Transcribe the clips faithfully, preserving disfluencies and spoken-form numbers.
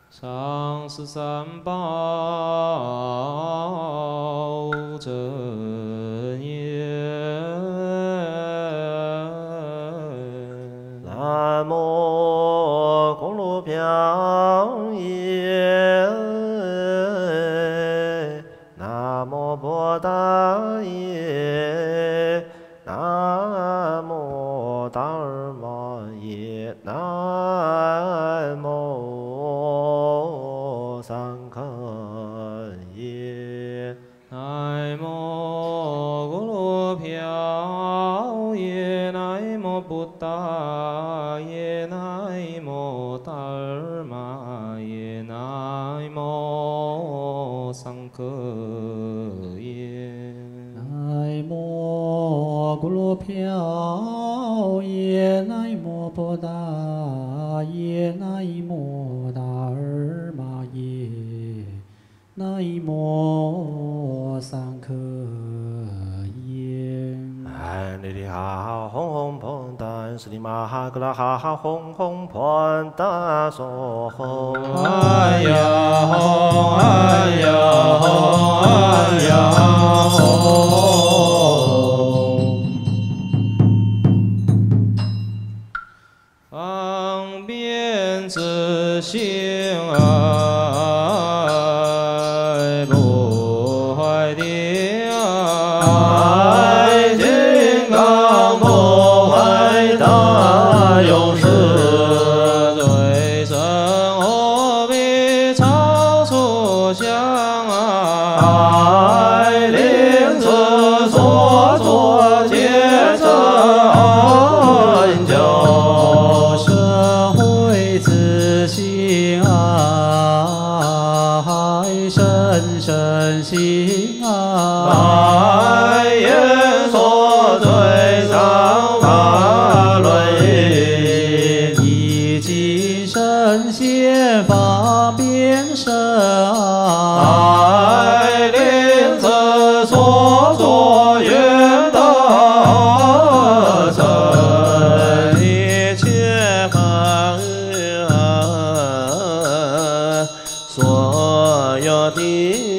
上师三宝真言。 南无公路飘耶，南无波达耶，南无达尔玛耶，南无三可耶， 南无公路飘耶，南无布达耶，南无达尔玛耶，南无桑可耶。 南无咕噜飘耶，南无波达耶，南无达尔玛耶，南无桑可耶。 哎，你的哈哈轰轰碰蛋，是你妈哈个啦哈哈轰轰碰蛋说吼。 哎呀吼，哎呀吼，哎呀吼。方便自性爱，不坏的爱，金刚不坏大勇士，最深无比超出相爱，令此所作皆成就。 自性爱，深深心爱， 言说最上法轮印， 以及神仙方便身爱， 令此所作愿得成，一切法所有的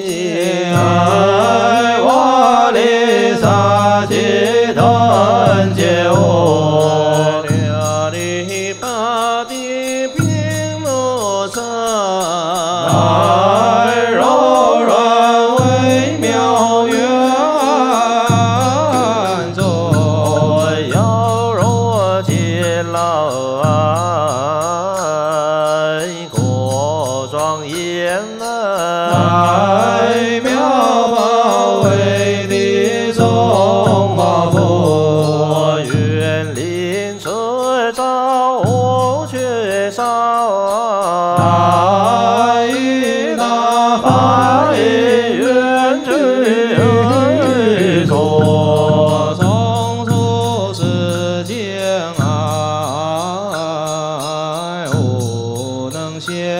爱，我离萨吉等觉悟，了离巴的平路上，爱柔软微妙圆安中， 要若见老爱，国庄严爱妙宝威的中华佛， 园林车照无缺少， 大义大法义愿具足，从出世间爱，无能显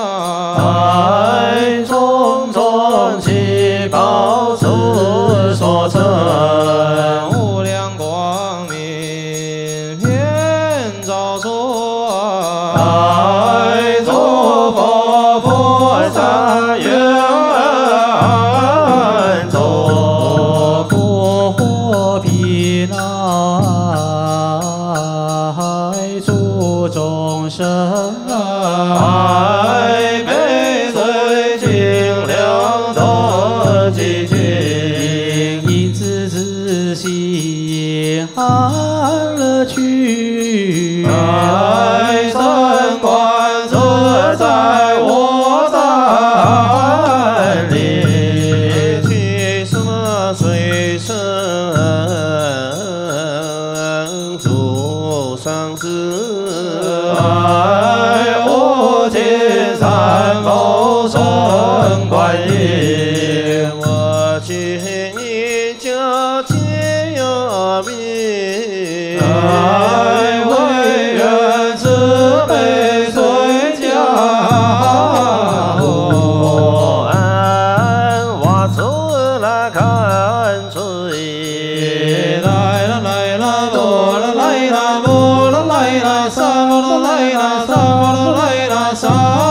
爱，种种七宝此所成，无量光明遍照出爱，诸佛菩萨愿安住， 国火平安，诸众生爱悲罪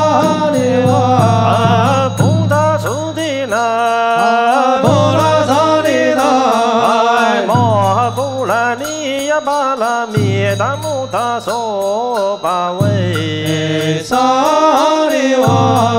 利瓦， 阿布达苏提那， 阿波拉萨利那， 摩布拉尼亚巴拉米达姆达梭巴维， 萨利瓦。